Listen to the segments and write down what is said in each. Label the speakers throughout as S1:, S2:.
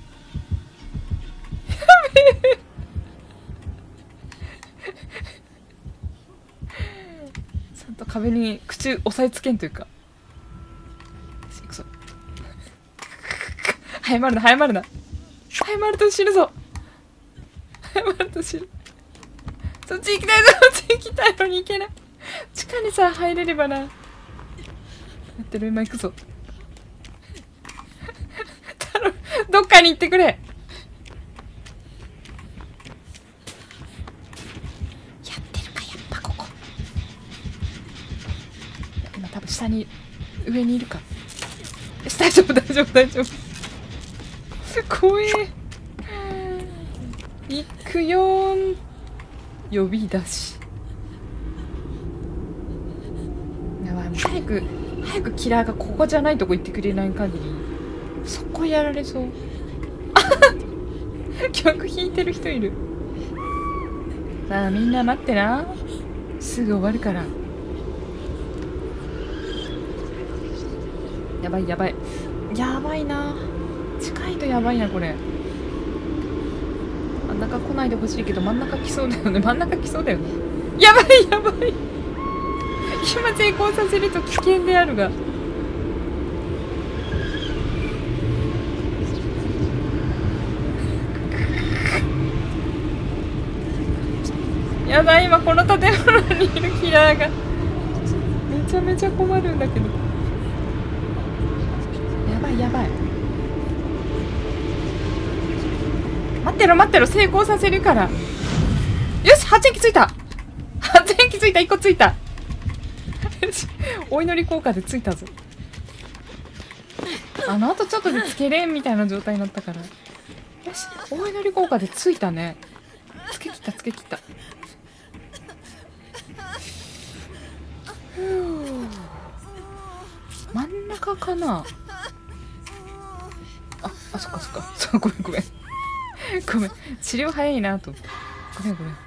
S1: ちゃんと壁に口押さえつけんというか。くそ。早まるな早まるな。早まると死ぬぞ。早まると死ぬ。そっち行きたいぞ。そっち行きたいのに行けない。地下にさ入れればな。やってる、今行くぞ。頼む、どっかに行ってくれ。やってるか、やっぱここ。今多分下に、上にいるか。大丈夫大丈夫大丈夫。怖え。行くよーん。呼び出し。やばい、もう早くキラーがここじゃないとこ行ってくれない限りそこやられそう。曲弾いてる人いる。さあみんな待ってな、すぐ終わるから。やばいやばいやばいな、近いとやばいなこれ。真ん中来ないでほしいけど真ん中来そうだよね。真ん中来そうだよね。やばいやばい。今成功させると危険であるが。やだ、今この建物にいるキラーがめちゃめちゃ困るんだけど。やばいやばい。待ってろ待ってろ、成功させるから。よし、発電機ついた。発電機ついた、1個ついた。お祈り効果でついたぞ。あとちょっとでつけれんみたいな状態になったから。よし、お祈り効果でついたね。つけきったつけきった。真ん中かな。あ、そっかそっか。そう、ごめんごめん。ごめん、治療早いなと思って。ごめんごめん。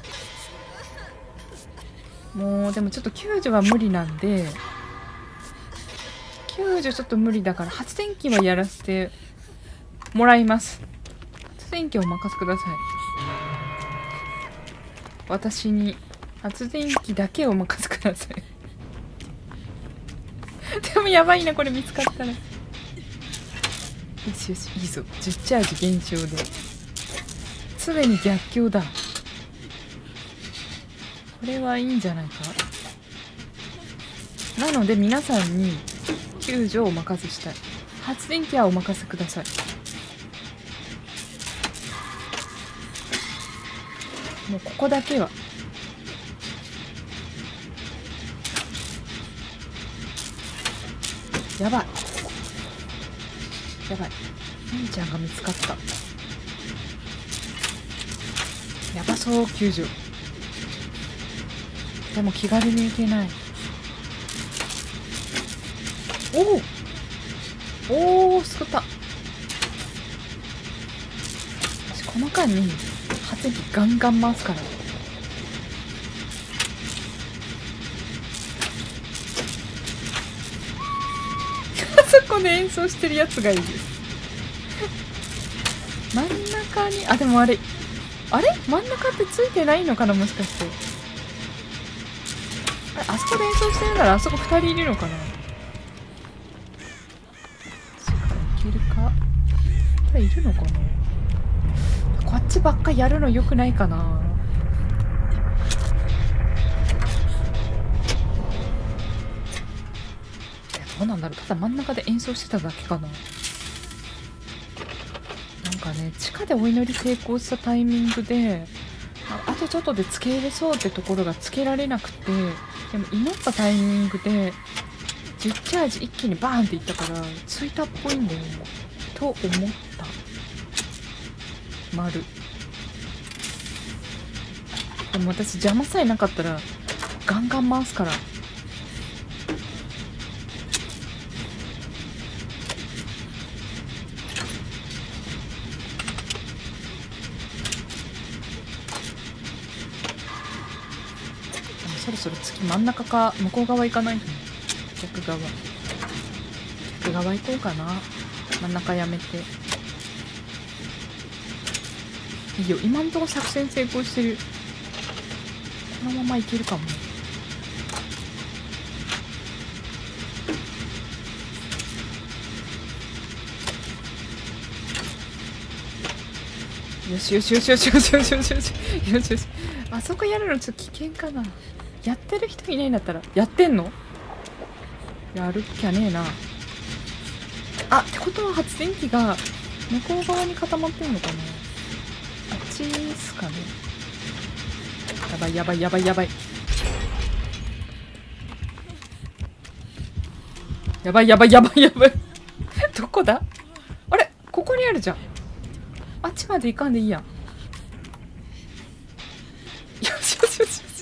S1: もうでもちょっと救助は無理なんで、救助ちょっと無理だから発電機はやらせてもらいます。発電機をお任せください。私に発電機だけお任せください。でもやばいなこれ、見つかったら。よしよし、いいぞ。10チャージ減少で常に逆境だ。これはいいんじゃないか。なので皆さんに救助をお任せしたい。発電機はお任せください。もうここだけは。やばいやばい、みーちゃんが見つかった。やばそう、救助。 でも気軽に行けない。おお、救った。私この間に発電機ガンガン回すから。あそこで演奏してるやつがいる。真ん中に、あ、でもあれ真ん中ってついてないのかな、もしかして。あそこで演奏してるならあそこ2人いるのかな。いけるか。これいるのかな。こっちばっかやるのよくないかな。どうなんだろう。ただ真ん中で演奏してただけかな。なんかね、地下でお祈り成功したタイミングで、あとちょっとでつけ入れそうってところがつけられなくて、でも祈ったタイミングで10チャージ一気にバーンっていったからついたっぽいんだよねと思った。丸。でも私邪魔さえなかったらガンガン回すから。そろそろ次真ん中か向こう側行かないとね。逆側行こうかな。真ん中やめていいよ。今んとこ作戦成功してる。このままいけるかも。よしよしよしよしよしよしよしよしよしよし。あそこやるのちょっと危険かな。やってる人いないんだったら。やってんの？やるっきゃねえな。あ、ってことは発電機が向こう側に固まってんのかな。あっちっすかね。やばいやばいやばいやばいやばいやばいやばいやばいどこだ。あれ、ここにあるじゃん。あっちまで行かんでいいやん。よしよしよしよし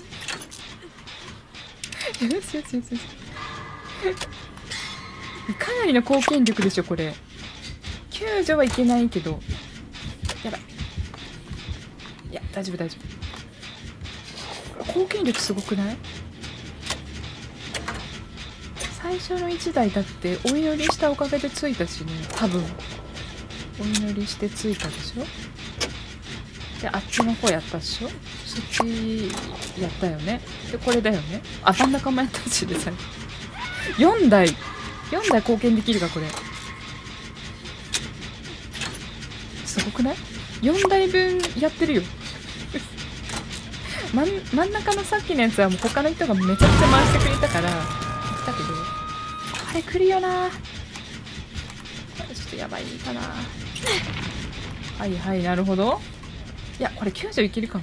S1: よしよしよしよし。かなりの貢献力でしょこれ。救助はいけないけど。やばい。いや大丈夫大丈夫。貢献力すごくない？最初の1台だってお祈りしたおかげでついたしね。多分お祈りしてついたでしょ。であっちの方やったでしょ。そっちやったよね。でこれだよね。あ、真ん中もやったしでさ。4台貢献できるかこれ。すごくない？ 4 台分やってるよ。真ん中のさっきのやつはもう他の人がめちゃくちゃ回してくれたから来たけど、これ来るよな。これちょっとやばいかな。はいはい、なるほど。いやこれ救助いけるかも。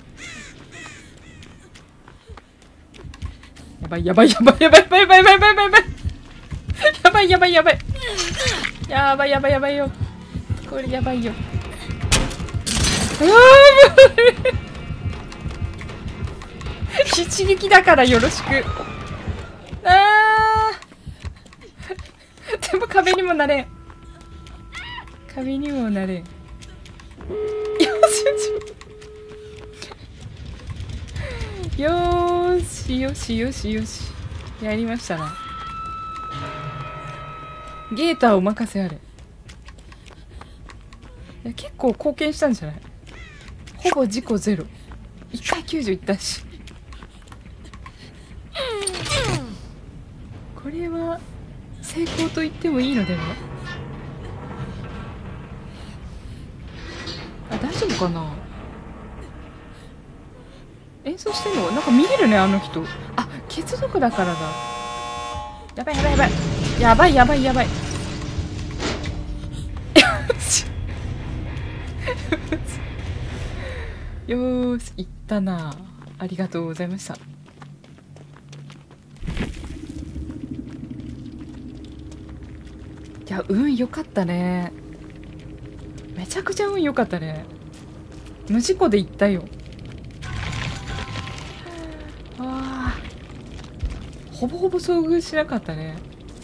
S1: やばいやばいやばいやばいやばいやばいやばいやばいやばいやばいやばいやばいやばいやばいやばいよ。これやばいよ。一撃だからよろしく。でも壁にもなれん。壁にもなれん。よしよしよしよしよし。やりましたな。ゲーターお任せあれ。いや結構貢献したんじゃない？ほぼ事故ゼロ。1回90いったし。これは成功と言ってもいいのでは。あ、大丈夫かな。演奏してんのなんか見れるねあの人。あ、血族だからだ。やばいやばいやばいやばいやばいやばい。よーし、いったな。ありがとうございました。いや、運良かったね。めちゃくちゃ運良かったね。無事故で行ったよ。あほぼほぼ遭遇しなかったね。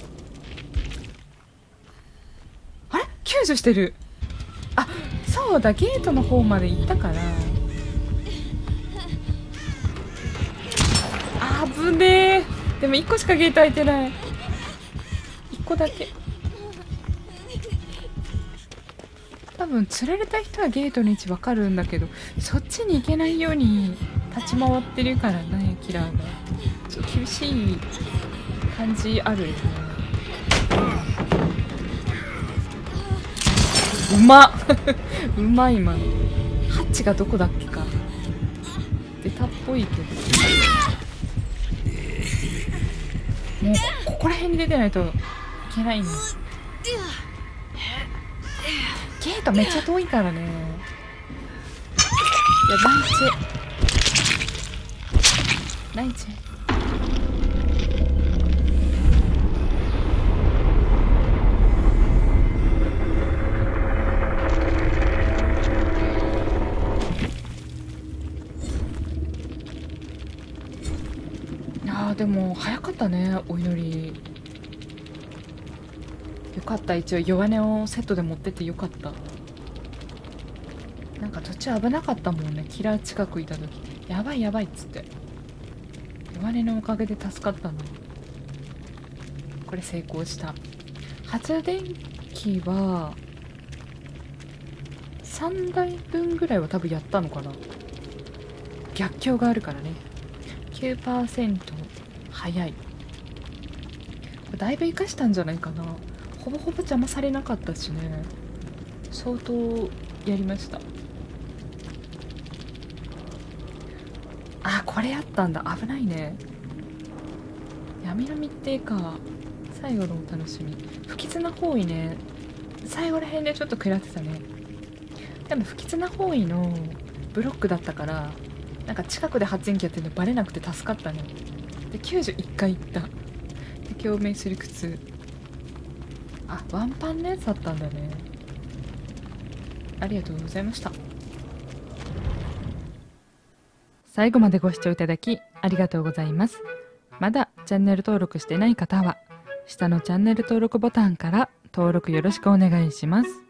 S1: あれ救助してる。あ、そうだ、ゲートの方まで行ったから。あぶねえ。でも1個しかゲート開いてない。1個だけ。多分釣られた人はゲートの位置わかるんだけど、そっちに行けないように立ち回ってるからね、キラーが。ちょっと厳しい感じあるよね。うまっうまい今の。ハッチがどこだっけか出たっぽいけど、もうここら辺に出てないといけないね。ゲートめっちゃ遠いからね。いや、ナイチェでも早かったね、お祈り。よかった、一応弱音をセットで持ってってよかった。なんか途中危なかったもんね、キラー近くいた時。やばいやばいっつって。弱音のおかげで助かったの。これ成功した。発電機は3台分ぐらいは多分やったのかな。逆境があるからね。9% 早い。これだいぶ生かしたんじゃないかな。ほぼほぼ邪魔されなかったしね。相当やりました。あ、これやったんだ。危ないね。闇の密偵か。最後のお楽しみ。不吉な方位ね。最後ら辺でちょっと食らってたね。でも不吉な方位のブロックだったから、なんか近くで発電機やってるのバレなくて助かったね。で91回行った。で共鳴する靴。あ、ワンパンのやつだったんだね。ありがとうございました。最後までご視聴いただきありがとうございます。まだチャンネル登録してない方は下のチャンネル登録ボタンから登録よろしくお願いします。